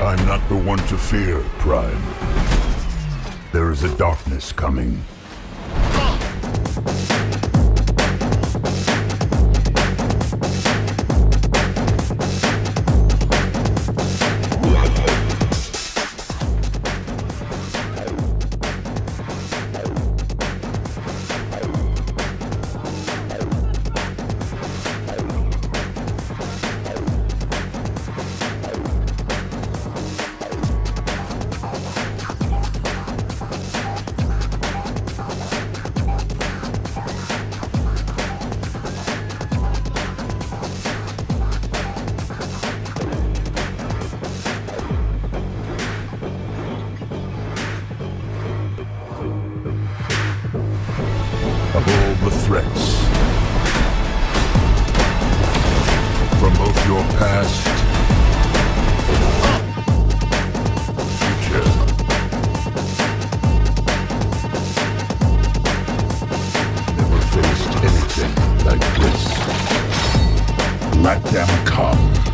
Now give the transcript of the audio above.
I'm not the one to fear, Prime. There is a darkness coming. Of all the threats, from both your past, future, never faced anything like this. Let them come.